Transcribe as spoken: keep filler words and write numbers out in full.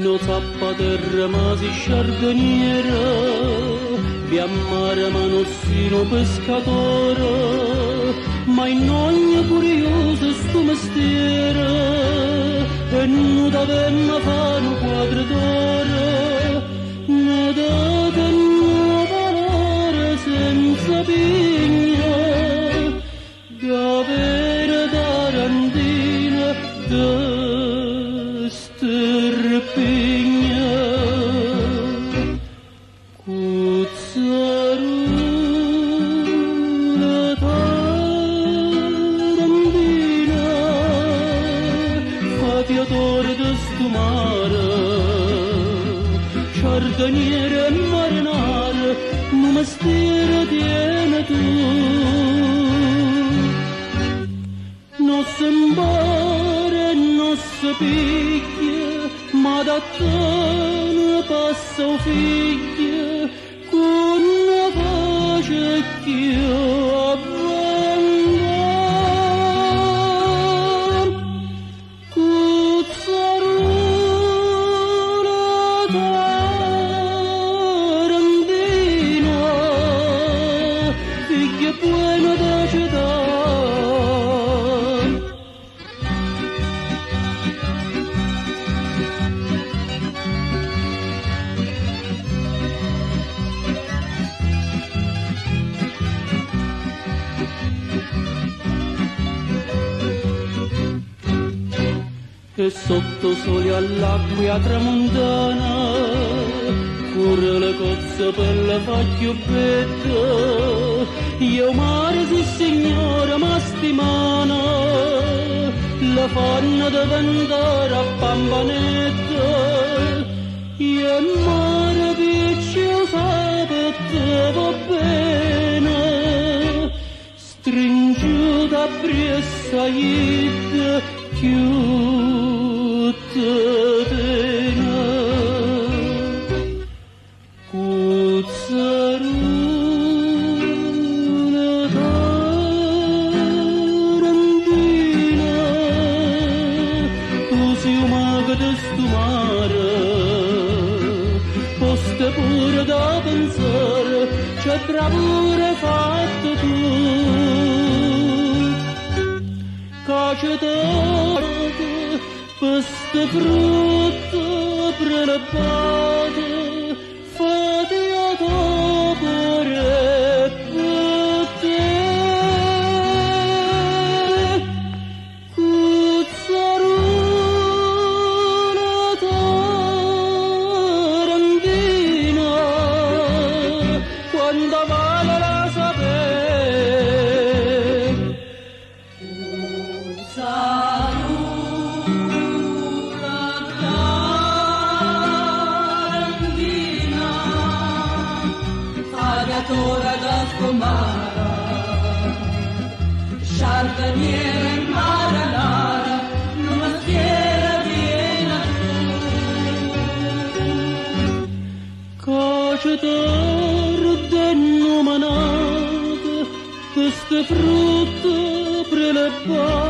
no tappa terra ma si sciardoniera, biammare ma non sino pescatore, ma in ogni curioso sto mestiere, e non t'avemmo fare un quadro d'oro, ne date un valore senza pigna, d'avere tarandina da sterpigna. Cuzzarula tarandina, fatiatore da sto mare, giardiniere e marinare, un mestiere tiene tu. Non si impara e non si picchia, ma da te ne passa un figlio, con una pace che io avvengo. Cuzzarula tarandina, figlia buona da città. E sotto sole all'acqua tramontana, corre le cozze per le facchioppette, io mare sì signora ma stimana, la fanno diventare a pampanetta, io mare piccio sapete va bene, stringiuta appresso a ite, chiuttena. Cuzzarula tarandina, tu sei un mago di sto mare, poste pure da pensare, c'è bravura fatta tu. Cacetate, queste frutte prelevate, fate a topore per te. Cuzzarula tarandina, quando vale la sapere. Da sfumare, giardiniere e marinara, un mestiere viene tu. Cacciatore dennomanate, queste frutte prelevate,